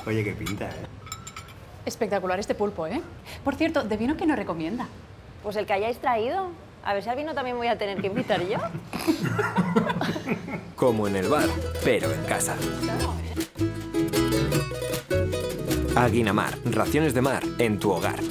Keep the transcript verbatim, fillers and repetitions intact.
Oye, qué pinta, ¿eh? Espectacular este pulpo, ¿eh? Por cierto, ¿de vino qué nos recomienda? Pues el que hayáis traído. A ver si al vino también voy a tener que invitar yo. Como en el bar, pero en casa. Aguinamar, raciones de mar en tu hogar.